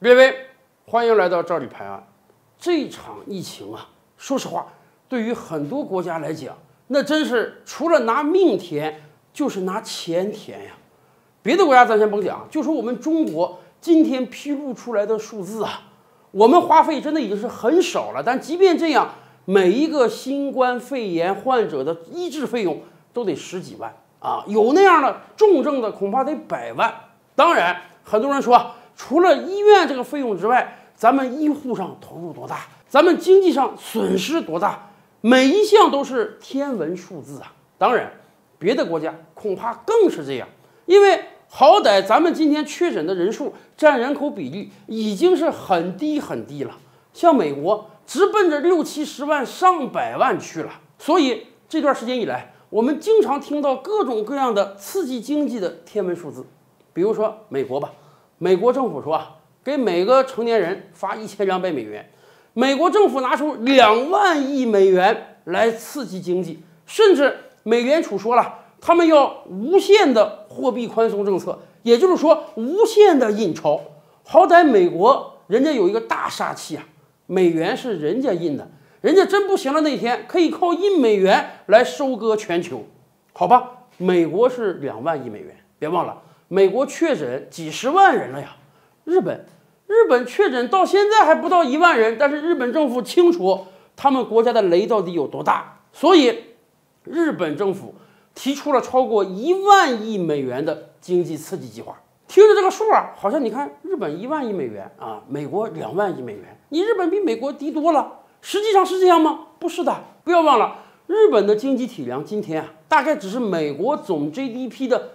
列位，欢迎来到这里拍案。这场疫情啊，说实话，对于很多国家来讲，那真是除了拿命填，就是拿钱填呀。别的国家咱先甭讲，就说我们中国今天披露出来的数字啊，我们花费真的已经是很少了。但即便这样，每一个新冠肺炎患者的医治费用都得十几万啊，有那样的重症的恐怕得100万。当然，很多人说，除了医院这个费用之外，咱们医护上投入多大，咱们经济上损失多大，每一项都是天文数字啊。当然，别的国家恐怕更是这样，因为好歹咱们今天确诊的人数占人口比例已经是很低很低了，像美国直奔着60、70万、上百万去了。所以这段时间以来，我们经常听到各种各样的刺激经济的天文数字，比如说美国吧，美国政府说啊，给每个成年人发1200美元，美国政府拿出2万亿美元来刺激经济，甚至美联储说了，他们要无限的货币宽松政策，也就是说无限的印钞。好歹美国人家有一个大杀器啊，美元是人家印的，人家真不行了那天可以靠印美元来收割全球，好吧？美国是2万亿美元，别忘了，美国确诊几十万人了呀。日本确诊到现在还不到1万人，但是日本政府清楚他们国家的雷到底有多大，所以日本政府提出了超过1万亿美元的经济刺激计划。听着这个数啊，好像你看日本1万亿美元啊，美国2万亿美元，你日本比美国低多了。实际上是这样吗？不是的，不要忘了，日本的经济体量今天啊，大概只是美国总 GDP 的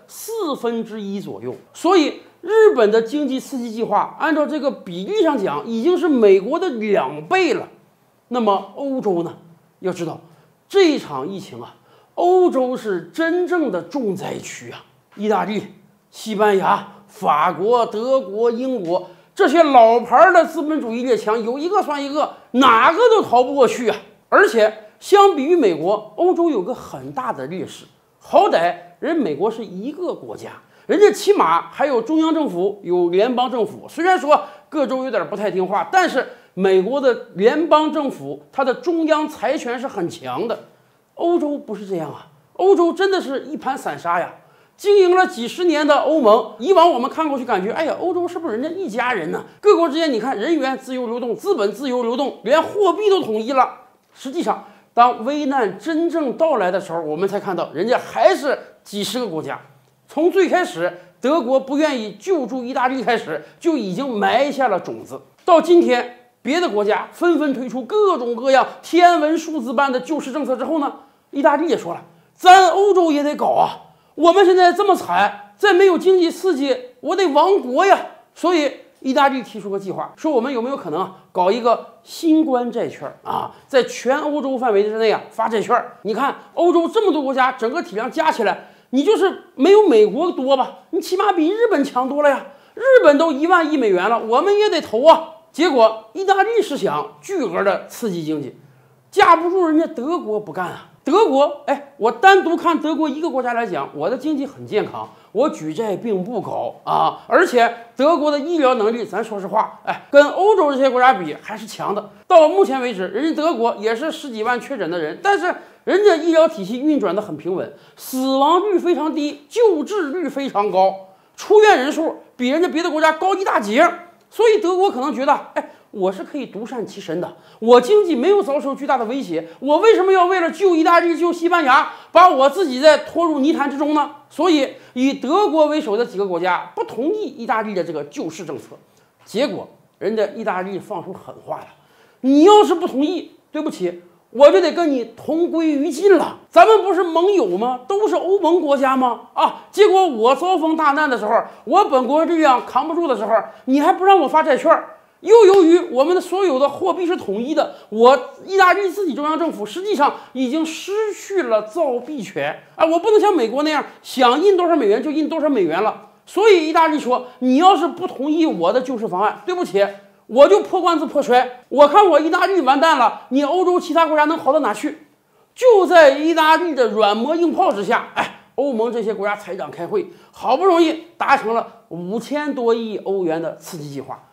1/4左右，所以日本的经济刺激计划按照这个比例上讲，已经是美国的2倍了。那么欧洲呢？要知道这场疫情啊，欧洲是真正的重灾区啊！意大利、西班牙、法国、德国、英国这些老牌的资本主义列强，有一个算一个，哪个都逃不过去啊！而且相比于美国，欧洲有个很大的劣势，好歹人美国是一个国家，人家起码还有中央政府，有联邦政府。虽然说各州有点不太听话，但是美国的联邦政府它的中央财权是很强的。欧洲不是这样啊，欧洲真的是一盘散沙呀。经营了几十年的欧盟，以往我们看过去感觉，哎呀，欧洲是不是人家一家人呢？各国之间你看人员自由流动，资本自由流动，连货币都统一了。实际上，当危难真正到来的时候，我们才看到人家还是几十个国家。从最开始德国不愿意救助意大利开始，就已经埋下了种子。到今天，别的国家纷纷推出各种各样天文数字般的救市政策之后呢，意大利也说了，咱欧洲也得搞啊！我们现在这么惨，再没有经济刺激，我得亡国呀！所以意大利提出个计划，说我们有没有可能搞一个新冠债券啊，在全欧洲范围之内啊发债券。你看欧洲这么多国家，整个体量加起来，你就是没有美国多吧？你起码比日本强多了呀！日本都1万亿美元了，我们也得投啊！结果意大利是想巨额的刺激经济，架不住人家德国不干啊！德国，我单独看德国一个国家来讲，我的经济很健康，我举债并不高啊，而且德国的医疗能力，咱说实话，跟欧洲这些国家比还是强的。到目前为止，人家德国也是10几万确诊的人，但是人家医疗体系运转的很平稳，死亡率非常低，救治率非常高，出院人数比人家别的国家高一大截。所以德国可能觉得，我是可以独善其身的，我经济没有遭受巨大的威胁，我为什么要为了救意大利、救西班牙，把我自己再拖入泥潭之中呢？所以以德国为首的几个国家不同意意大利的这个救市政策，结果人家意大利放出狠话了，你要是不同意，对不起，我就得跟你同归于尽了。咱们不是盟友吗？都是欧盟国家吗？啊！结果我遭逢大难的时候，我本国力量扛不住的时候，你还不让我发债券？又由于我们的所有的货币是统一的，我意大利自己中央政府实际上已经失去了造币权啊！我不能像美国那样想印多少美元就印多少美元了。所以意大利说，你要是不同意我的救市方案，对不起，我就破罐子破摔。我看我意大利完蛋了，你欧洲其他国家能好到哪去？就在意大利的软磨硬泡之下，欧盟这些国家财长开会，好不容易达成了5000多亿欧元的刺激计划。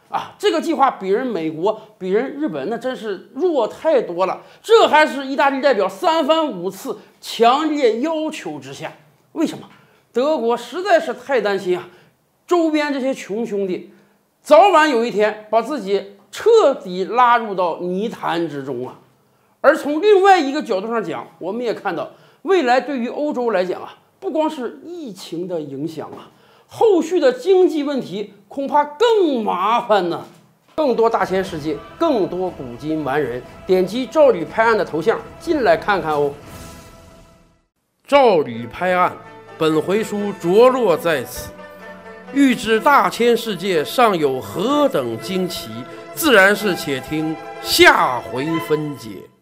啊，这个计划比人美国、比人日本那真是弱太多了。这还是意大利代表3番5次强烈要求之下。为什么？德国实在是太担心啊，周边这些穷兄弟早晚有一天把自己彻底拉入到泥潭之中啊。而从另外一个角度上讲，我们也看到，未来对于欧洲来讲啊，不光是疫情的影响啊，后续的经济问题恐怕更麻烦呢。更多大千世界，更多古今完人，点击赵吕拍案的头像进来看看哦。赵吕拍案，本回书着落在此。欲知大千世界尚有何等惊奇，自然是且听下回分解。